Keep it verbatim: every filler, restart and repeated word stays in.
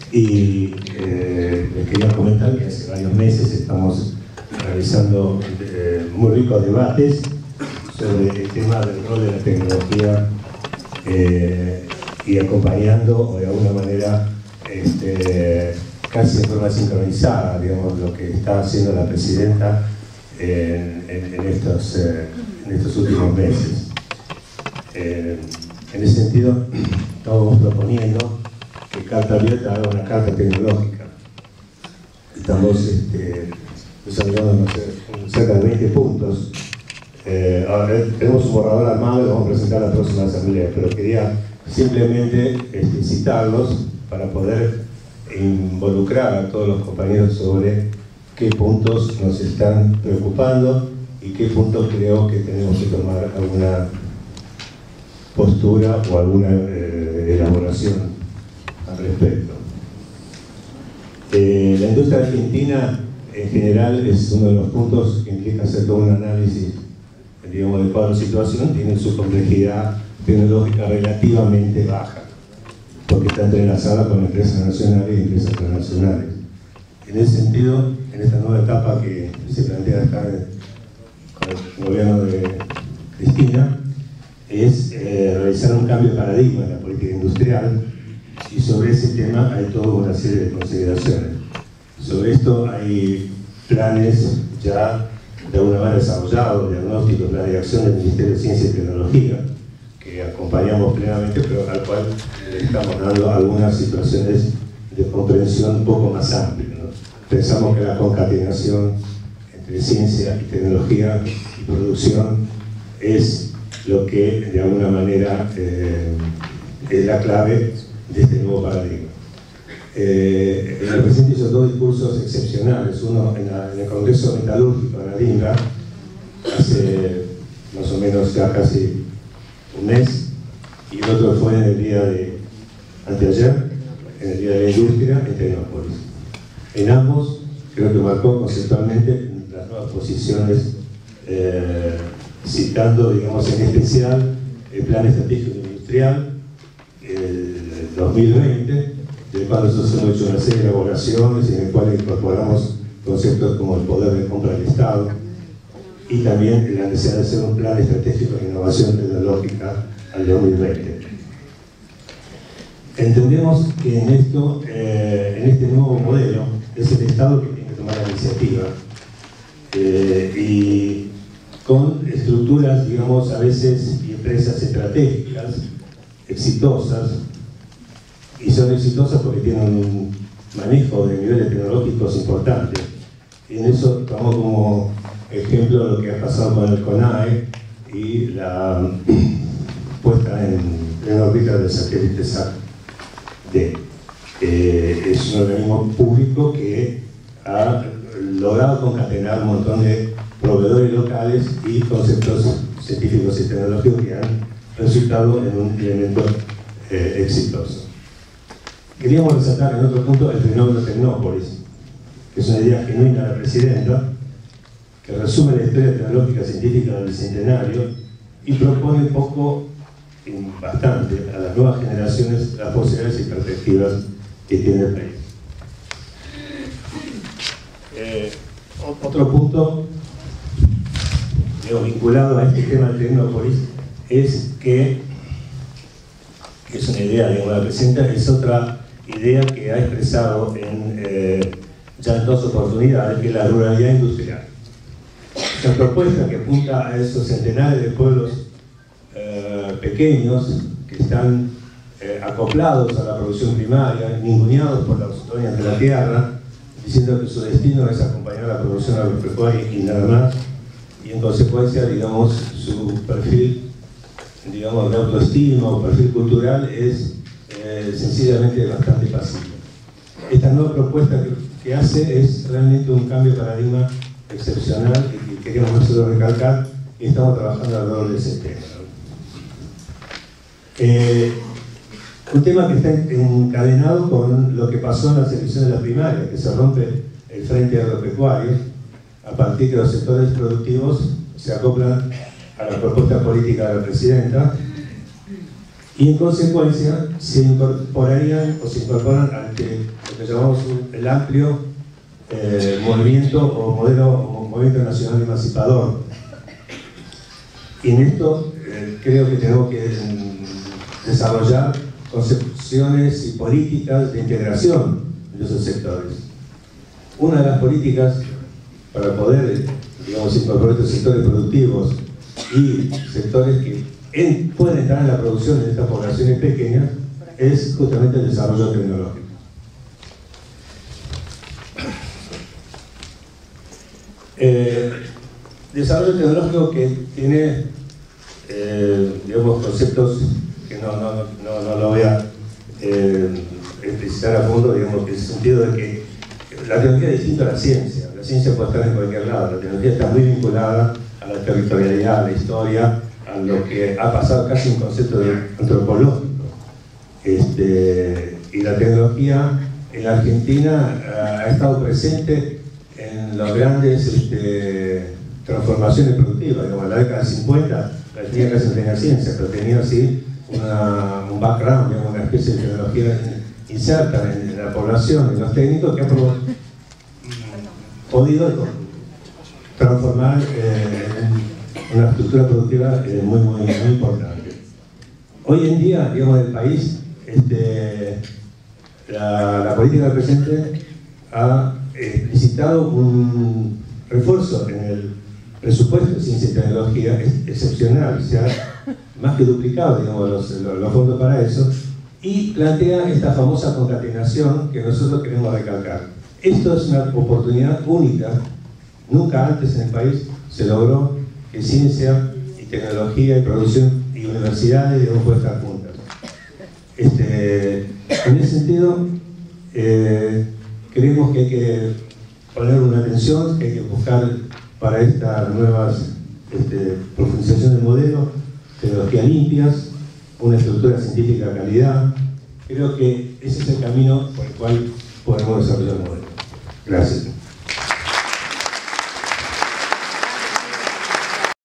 Y eh, les quería comentar que hace varios meses estamos realizando eh, muy ricos debates sobre el tema del rol de la tecnología eh, y acompañando, o de alguna manera, este, casi de forma sincronizada, digamos, lo que está haciendo la presidenta en, en, en, estos, eh, en estos últimos meses. Eh, en ese sentido, estamos proponiendo que Carta Abierta haga una carta tecnológica. Estamos este, desarrollando no sé, cerca de veinte puntos. Eh, ahora tenemos un borrador armado y lo vamos a presentar a la próxima asamblea, pero quería simplemente este, citarlos para poder involucrar a todos los compañeros sobre qué puntos nos están preocupando y qué puntos creo que tenemos que tomar alguna postura o alguna eh, elaboración al respecto. Eh, la industria argentina en general es uno de los puntos que implica hacer todo un análisis, digamos, de cuadro de situación. Tiene su complejidad tecnológica relativamente baja, porque está entrelazada con empresas nacionales y empresas transnacionales. En ese sentido, en esta nueva etapa que se plantea acá con el gobierno de Cristina, es eh, realizar un cambio de paradigma en la política industrial, y sobre ese tema hay toda una serie de consideraciones. Sobre esto hay planes ya de alguna manera desarrollados, diagnósticos, plan de acción del Ministerio de Ciencia y Tecnología, que acompañamos plenamente, pero al cual le estamos dando algunas situaciones de comprensión un poco más amplia, ¿no? Pensamos que la concatenación entre ciencia y tecnología y producción es lo que de alguna manera eh, es la clave de este nuevo paradigma. Eh, el presidente hizo dos discursos excepcionales, uno en, la, en el Congreso Metalúrgico de la INRA, hace más o menos ya casi un mes, y el otro fue en el día de anteayer, en el Día de la Industria en Tecnópolis. En ambos creo que marcó conceptualmente las nuevas posiciones, eh, citando, digamos, en especial el Plan Estratégico Industrial el dos mil veinte, del cual nosotros hemos hecho una serie de elaboraciones y en el cual incorporamos conceptos como el poder de compra del Estado y también la necesidad de hacer un plan estratégico de innovación tecnológica al dos mil veinte. Entendemos que en esto, eh, en este nuevo modelo, es el Estado que tiene que tomar la iniciativa eh, y con estructuras, digamos, a veces y empresas estratégicas, exitosas, y son exitosas porque tienen un manejo de niveles tecnológicos importantes. Y en eso tomamos como ejemplo lo que ha pasado con el CONAE y la puesta en, en órbita del satélite SAT-D. Eh, es un organismo público que ha logrado concatenar un montón de proveedores locales y conceptos científicos y tecnológicos que han resultado en un elemento eh, exitoso. Queríamos resaltar en otro punto el fenómeno Tecnópolis, que es una idea genuina de la presidenta, que resume la historia tecnológica científica del Bicentenario y propone un poco, bastante, a las nuevas generaciones las posibilidades y perspectivas que tiene el país. Eh, otro punto, digo, vinculado a este tema de Tecnópolis, es que, que es una idea, digamos, la presidenta, es otra idea que ha expresado en, eh, ya en dos oportunidades, que es la ruralidad industrial. Es una propuesta que apunta a esos centenares de pueblos eh, pequeños que están eh, acoplados a la producción primaria, ninguneados por las dueñas de la tierra, diciendo que su destino es acompañar la producción agropecuaria y nada más, y en consecuencia, digamos, su perfil, digamos, de autoestima o perfil cultural es eh, sencillamente bastante pasivo. Esta nueva propuesta que, que hace es realmente un cambio de paradigma excepcional y que queremos nosotros recalcar, y estamos trabajando alrededor de ese tema. Eh, un tema que está encadenado con lo que pasó en las elecciones de la primaria, que se rompe el frente agropecuario a partir de los sectores productivos se acoplan a la propuesta política de la presidenta y en consecuencia se incorporarían o se incorporan ante lo que llamamos un, el amplio eh, movimiento o modelo o movimiento nacional emancipador. Y en esto eh, creo que tenemos que mm, desarrollar concepciones y políticas de integración de esos sectores. Una de las políticas para poder, digamos, incorporar estos sectores productivos y sectores que en, pueden entrar en la producción de estas poblaciones pequeñas es justamente el desarrollo tecnológico. Eh, desarrollo tecnológico que tiene, eh, digamos, conceptos que no, no, no, no lo voy a eh, explicitar a fondo, digamos, en el sentido de que la tecnología es distinta a la ciencia. La ciencia puede estar en cualquier lado, la tecnología está muy vinculada a la territorialidad, a la historia, a lo que ha pasado casi un concepto de antropológico. Este, y la tecnología en la Argentina ha, ha estado presente en las grandes este, transformaciones productivas. Digamos, en la década del cincuenta la Argentina casi no tenía ciencia, pero tenía así una, un background, digamos, una especie de tecnología inserta en, en la población, en los técnicos, que ha podido transformar eh, en una estructura productiva eh, muy, muy, muy importante. Hoy en día, digamos, el país, este, la, la política del presidente ha explicitado un refuerzo en el presupuesto de ciencia y tecnología excepcional, se ha más que duplicado, digamos, los, los, los fondos para eso, y plantea esta famosa concatenación que nosotros queremos recalcar. Esto es una oportunidad única, nunca antes en el país se logró que ciencia y tecnología y producción y universidades, digamos, puedan estar juntas. Este, en ese sentido, eh, creemos que hay que poner una atención, que hay que buscar para estas nuevas este, profundización del modelo, tecnologías limpias, una estructura científica de calidad. Creo que ese es el camino por el cual podemos desarrollar el modelo. Gracias.